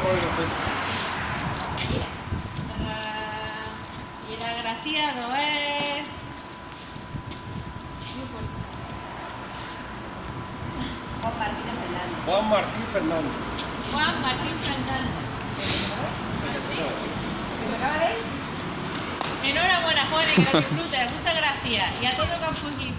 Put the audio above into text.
por el Y el agraciado es... Juan Martín Fernández. Juan Martín Fernández. Juan Martín Fernández. ¿Que se acaba de ir? Enhorabuena, Juan, y que lo disfrutes. Muchas gracias. Y a todo Campo Quinto.